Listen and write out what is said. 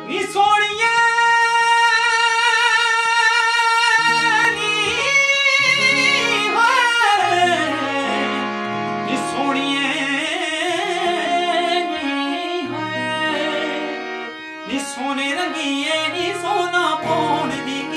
नी सोनिए नी होए नी सोनिए नी होए नी सोने रंगिए नी सोना पौन दी